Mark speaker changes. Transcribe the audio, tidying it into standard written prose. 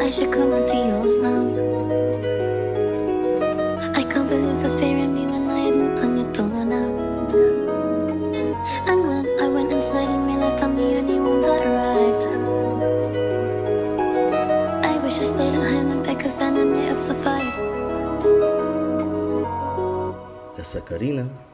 Speaker 1: I should come onto yours now. I can't believe the fear in me when I had knocked on your door now. And when I went inside and realized I'm the only one that arrived, I wish I stayed at home and because then I may have survived.
Speaker 2: Thessa Carina.